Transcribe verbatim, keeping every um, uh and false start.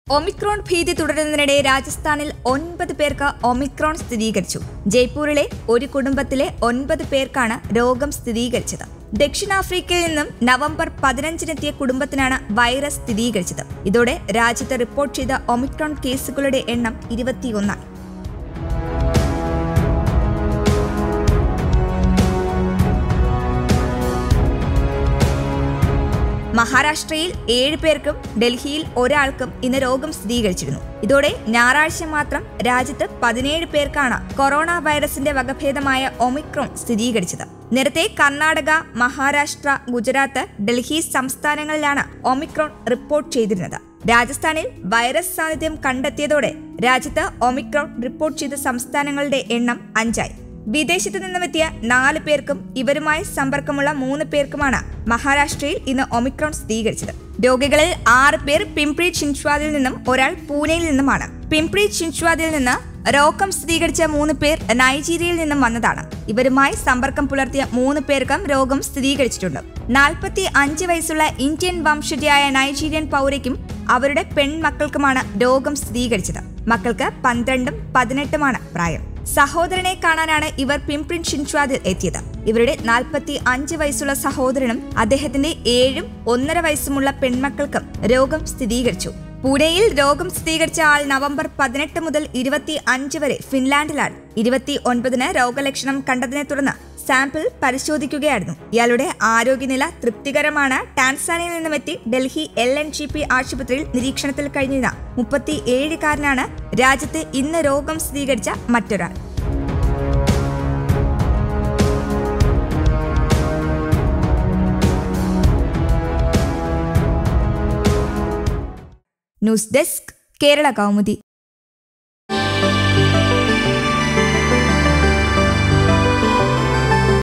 Omicron ഭീതി തുടരുന്നതിനിടെ രാജസ്ഥാനിൽ ഒൻപത് പേർക്ക് ഒമിക്രോൺ സ്ഥിരീകരിച്ചു. ജയ്പൂരിലെ ഒരു കുടുംബത്തിലെ ഒൻപത് പേർക്കാണ് രോഗം സ്ഥിരീകരിച്ചത്. ദക്ഷിണാഫ്രിക്കയിൽ നിന്നും നവംബർ പതിനഞ്ചിനെത്തിയ കുടുംബത്തിനാണ് വൈറസ് സ്ഥിരീകരിച്ചത്. ഇതോടെ രാജ്യത്ത് റിപ്പോർട്ട് ചെയ്ത ഒമിക്രോൺ കേസുകളുടെ എണ്ണം ഇരുപത്തിയൊന്നായി. മഹാരാഷ്ട്രയിൽ ഏഴ് പേർക്കും ഡൽഹിയിൽ ഒരാൾക്കും ഇന്ന് രോഗം സ്ഥിരീകരിച്ചിരുന്നു. ഇതോടെ ഞായറാഴ്ച മാത്രം രാജ്യത്ത് പതിനേഴ് പേർക്കാണ് കൊറോണ വൈറസിന്റെ വകഭേദമായ ഒമിക്രോൺ സ്ഥിരീകരിച്ചത്. നേരത്തെ കർണാടക, മഹാരാഷ്ട്ര, ഗുജറാത്ത്, ഡൽഹി സംസ്ഥാനങ്ങളിലാണ് ഒമിക്രോൺ റിപ്പോർട്ട് ചെയ്തിരുന്നത്. രാജസ്ഥാനിൽ വൈറസ് സാന്നിധ്യം കണ്ടെത്തിയതോടെ രാജ്യത്ത് ഒമിക്രോൺ റിപ്പോർട്ട് ചെയ്ത സംസ്ഥാനങ്ങളുടെ എണ്ണം അഞ്ചായി. വിദേശത്ത് നിന്നുമെത്തിയ നാല് പേർക്കും ഇവരുമായി സമ്പർക്കമുള്ള മൂന്ന് പേർക്കുമാണ് മഹാരാഷ്ട്രയിൽ ഇന്ന് ഒമിക്രോൺ സ്ഥിരീകരിച്ചത്. രോഗികളിൽ ആറ് പേർ പിംപ്രി ചിൻച്വാദിൽ നിന്നും ഒരാൾ പൂനെയിൽ നിന്നുമാണ്. പിംപ്രി ചിൻച്വാദിൽ നിന്ന് രോഗം സ്ഥിരീകരിച്ച മൂന്ന് പേർ നൈജീരിയയിൽ നിന്നും വന്നതാണ്. ഇവരുമായി സമ്പർക്കം പുലർത്തിയ മൂന്ന് പേർക്കും രോഗം സ്ഥിരീകരിച്ചിട്ടുണ്ട്. നാൽപ്പത്തി അഞ്ച് വയസ്സുള്ള ഇന്ത്യൻ വംശജയായ നൈജീരിയൻ പൗരയ്ക്കും അവരുടെ പെൺമക്കൾക്കുമാണ് രോഗം സ്ഥിരീകരിച്ചത്. മക്കൾക്ക് പന്ത്രണ്ടും പതിനെട്ടുമാണ് പ്രായം. സഹോദരനെ കാണാനാണ് ഇവർ പിംപ്രി ചിൻച്വാദിൽ എത്തിയത്. ഇവരുടെ നാൽപ്പത്തി അഞ്ച് വയസ്സുള്ള സഹോദരനും അദ്ദേഹത്തിന്റെ ഏഴും ഒന്നര വയസ്സുമുള്ള പെൺമക്കൾക്കും രോഗം സ്ഥിരീകരിച്ചു. പൂനെയിൽ രോഗം സ്ഥിരീകരിച്ച ആൾ നവംബർ പതിനെട്ട് മുതൽ ഇരുപത്തി അഞ്ച് വരെ ഫിൻലാൻഡിലാണ്. ഇരുപത്തി ഒൻപതിന് രോഗലക്ഷണം കണ്ടതിനെ തുടർന്ന് സാമ്പിൾ പരിശോധിക്കുകയായിരുന്നു. ഇയാളുടെ ആരോഗ്യനില തൃപ്തികരമാണ്. ടാൻസാനിയയിൽ നിന്നുമെത്തി Delhi L N J P ആശുപത്രിയിൽ നിരീക്ഷണത്തിൽ കഴിഞ്ഞിരുന്ന മുപ്പത്തി ഏഴുകാരനാണ് രാജ്യത്ത് ഇന്ന് രോഗം സ്ഥിരീകരിച്ച മറ്റൊരാൾ. News desk, Kerala Kaumudi.